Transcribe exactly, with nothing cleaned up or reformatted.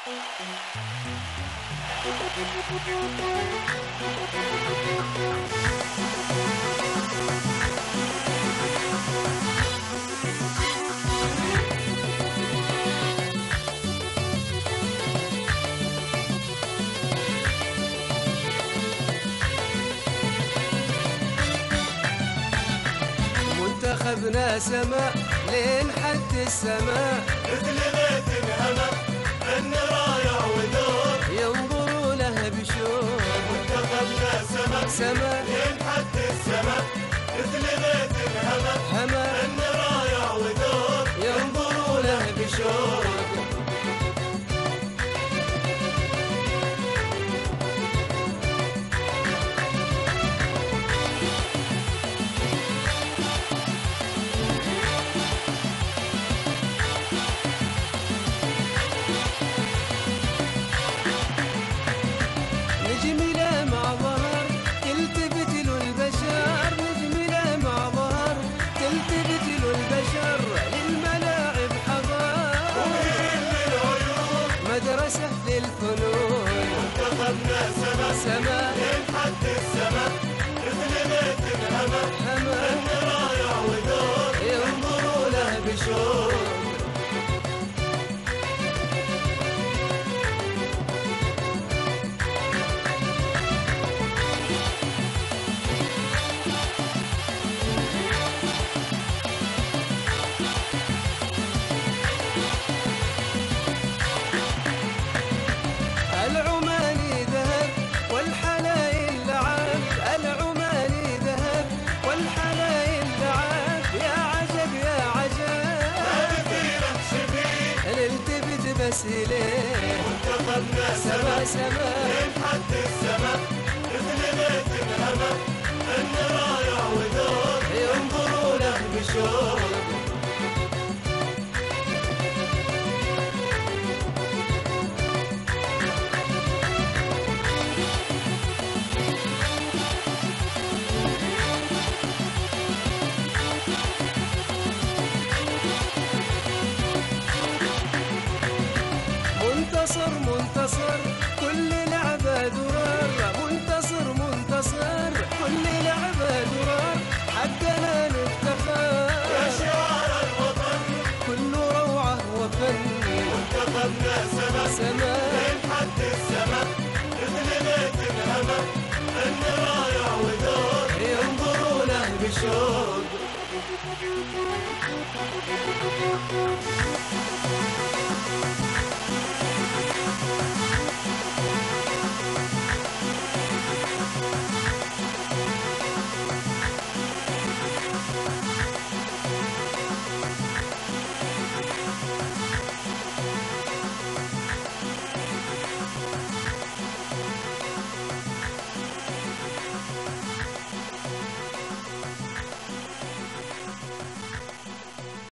منتخبنا سما لين حد السماء، مثل غيث انهمى ان رايع ودور ينظروا له بشوق. منتخبنا سما سما لين حد السماء، مثل غيث انهمى هما ان رايع ودور ينظروا له بشوق. نجم له مع ظهر تلتفت له البشر، نجم له مع ظهر تلتفت له البشر، للملاعب حضر ومهيل للعيون مدرسة للفنون. منتخبنا سما سما لين حد السماء، مثل غيث انهمى هما ان رايع ودور ينظروا له بشوق. العماني ذهب والحلايل لعب، العماني ذهب والحلايل لعب، يا عجب يا عجب مثيره شبيه نلتفت بس إليه. منتخبنا سما سما سما لين حد السماء، مثل غيث انهمى ان رايع ودور ينظروا له بشوق. منتصر منتصر كل لعبة درر، منتصر منتصر كل لعبة درر، حقنا نفتخر يا شعار الوطن كله روعة وفن. منتخبنا سما سما لين حد السماء، مثل غيث انهمى ان رايع ودور ينظروا له بشوق.